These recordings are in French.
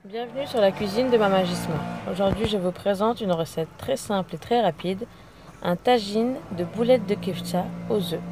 Bienvenue sur la cuisine de Maman Gisma. Aujourd'hui, je vous présente une recette très simple et très rapide, un tagine de boulettes de kefta aux œufs.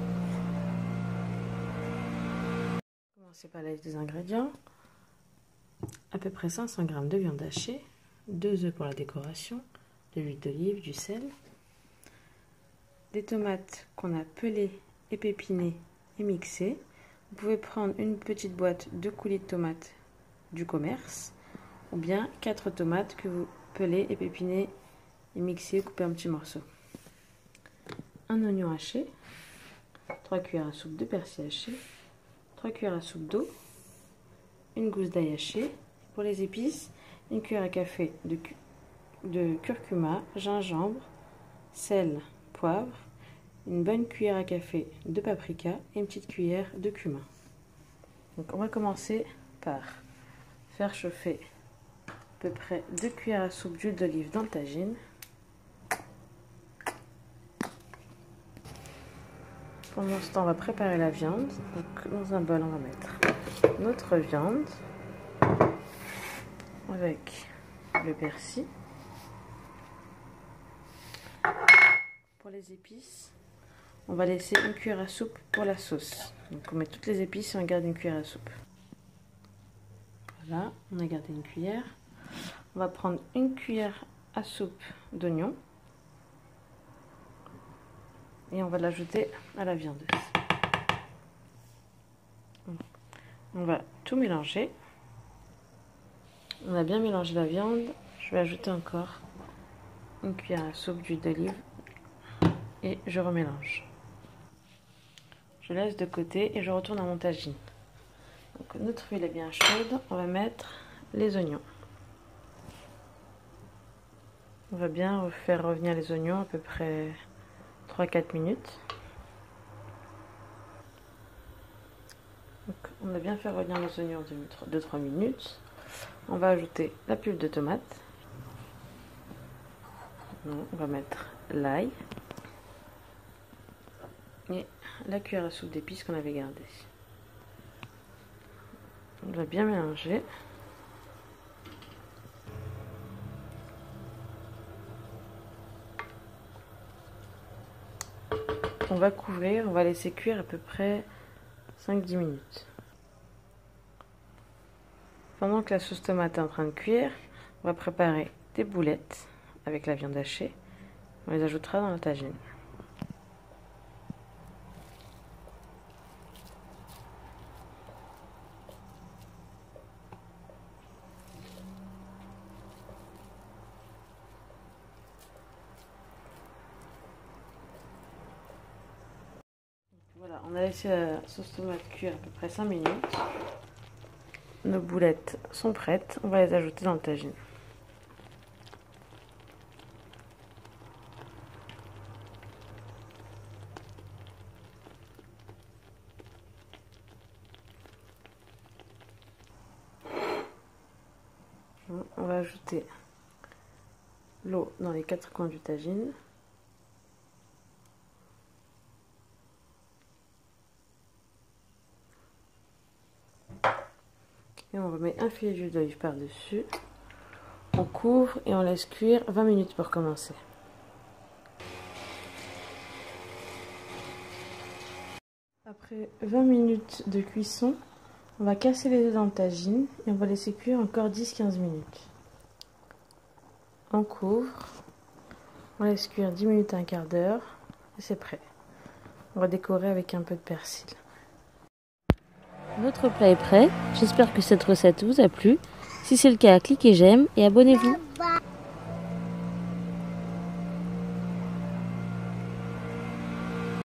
Commencez par la liste des ingrédients. À peu près 500 g de viande hachée, 2 œufs pour la décoration, de l'huile d'olive, du sel, des tomates qu'on a pelées, épépinées et mixées. Vous pouvez prendre une petite boîte de coulis de tomates du commerce ou bien 4 tomates que vous pelez, épépinez et mixez, coupez en petits morceaux. Un oignon haché, 3 cuillères à soupe de persil haché, 3 cuillères à soupe d'eau, une gousse d'ail haché. Pour les épices, une cuillère à café de curcuma, gingembre, sel, poivre, une bonne cuillère à café de paprika et une petite cuillère de cumin. Donc on va commencer par faire chauffer à peu près 2 cuillères à soupe d'huile d'olive dans le tagine. Pendant ce temps, on va préparer la viande. Donc, dans un bol, on va mettre notre viande avec le persil. Pour les épices, on va laisser une cuillère à soupe pour la sauce. Donc on met toutes les épices et on garde une cuillère à soupe. Voilà, on a gardé une cuillère. On va prendre une cuillère à soupe d'oignon et on va l'ajouter à la viande. On va tout mélanger. On a bien mélangé la viande. Je vais ajouter encore une cuillère à soupe d'huile d'olive et je remélange. Je laisse de côté et je retourne à mon tagine. Donc notre huile est bien chaude, on va mettre les oignons. On va bien faire revenir les oignons à peu près 3-4 minutes. Donc, on a bien fait revenir les oignons de 2-3 minutes. On va ajouter la pulpe de tomate. On va mettre l'ail et la cuillère à soupe d'épices qu'on avait gardée. On va bien mélanger. On va couvrir, on va laisser cuire à peu près 5-10 minutes. Pendant que la sauce tomate est en train de cuire, on va préparer des boulettes avec la viande hachée. On les ajoutera dans la tagine. Voilà, on a laissé la sauce tomate cuire à peu près 5 minutes. Nos boulettes sont prêtes, on va les ajouter dans le tagine. On va ajouter l'eau dans les 4 coins du tagine. Et on remet un filet d'huile d'olive par-dessus. On couvre et on laisse cuire 20 minutes pour commencer. Après 20 minutes de cuisson, on va casser les œufs dans le tagine et on va laisser cuire encore 10-15 minutes. On couvre, on laisse cuire 10 minutes à un quart d'heure et c'est prêt. On va décorer avec un peu de persil. Votre plat est prêt, j'espère que cette recette vous a plu. Si c'est le cas, cliquez j'aime et abonnez-vous.